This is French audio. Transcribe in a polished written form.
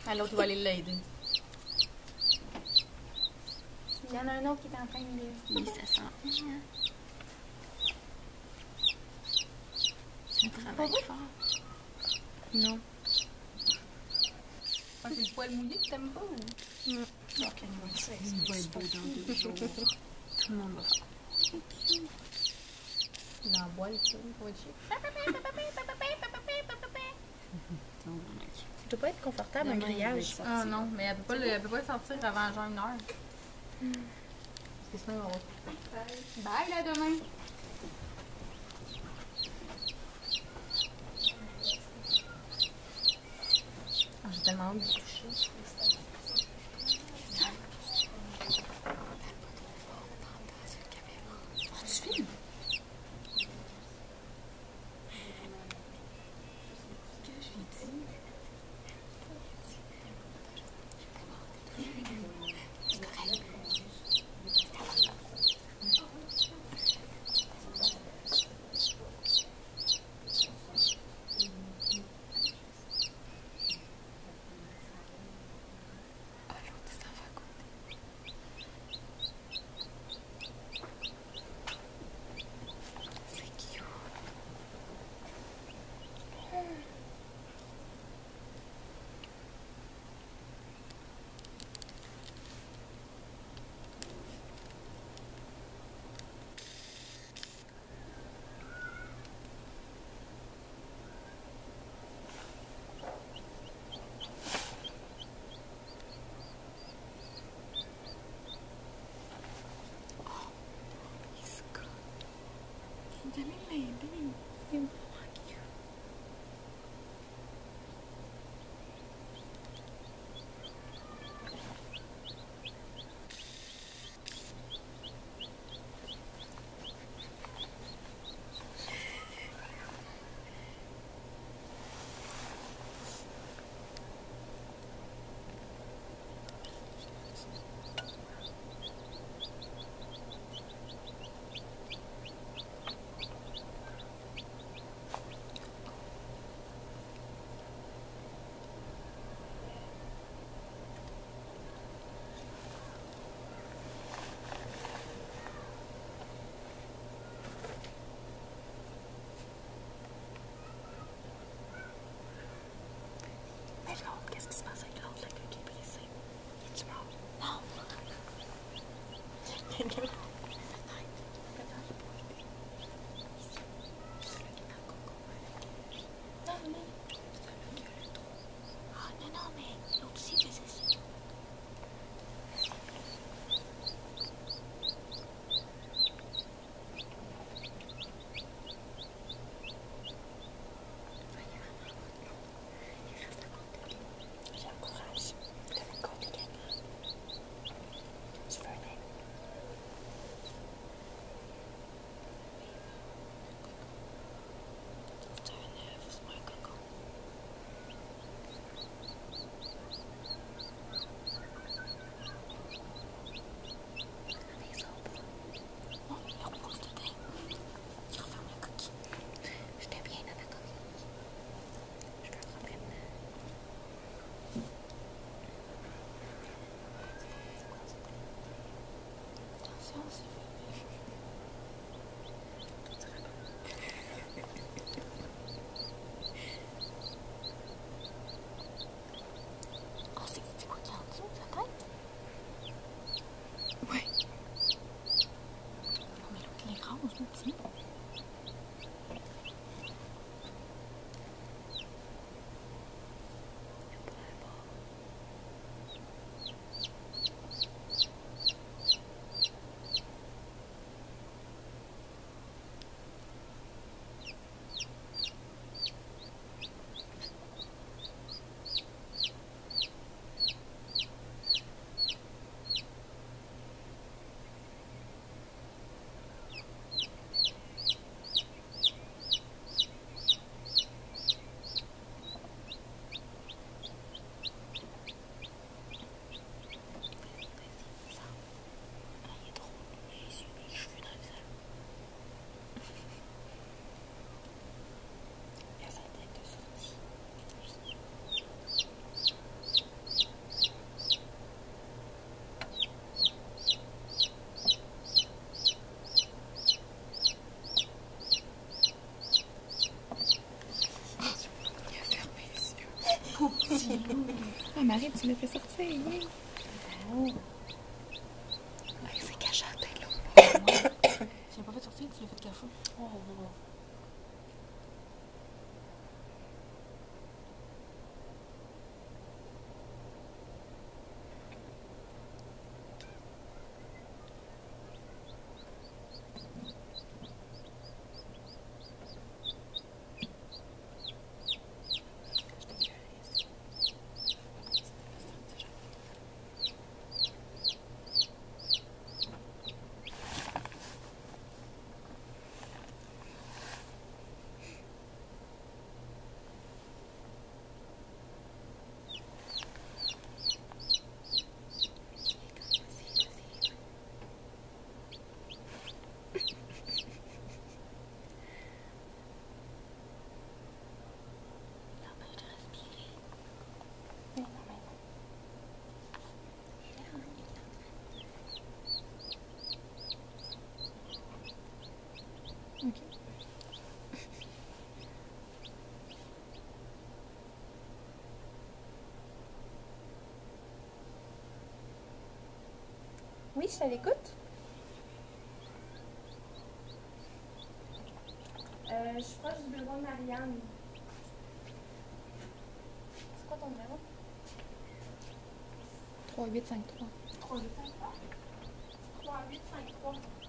Ah, l'autre va aller l'aider. Il y en a un autre qui est en train de... Oui, ça sent bien. Ça travaille fort. Non. Ah, c'est le poil mouillé que t'aimes pas ou? Non. Ok, moi, c'est Il va être beau dans 2 jours. Tout le monde va faire. dans la boîte, ça va être chier. Ça doit pas être confortable, un grillage. Ah non, mais elle peut pas le sortir avant genre 1 heure. Parce que sinon, on va... Bye, là, demain! Ah, j'ai tellement hâte de toucher. Oh, tu filmes? Que je lui dis? C'est correct. Allez l'aider. C'est vraiment cute. Mais l'autre, qu'est-ce qui se passe avec l'autre, la queue qui est brisée? Es-tu mort? Non! Ah non, non, mais l'autre aussi faisait ça. J'encourage. Tu veux compter également. Tu veux un ami? C'est un œuf, c'est pas un coco. Les autres. Oh, il repose dedans. Il referme la coquille. J'étais bien dans la coquille. Je peux rentrer dedans. Attention, c'est fait. Oh, c'est quoi qui est en dessous, sa tête? Ouais. Oh, mais l'autre, il est rose, le petit. Ah, Marie, tu l'as fait sortir, oui. C'est caché à la tête, là. Tu l'as pas fait sortir, tu l'as fait cacher. OK. Oui, je suis à l'écoute. Je suis proche du bureau de Marianne. C'est quoi ton numéro? 3853. 3853? 3853.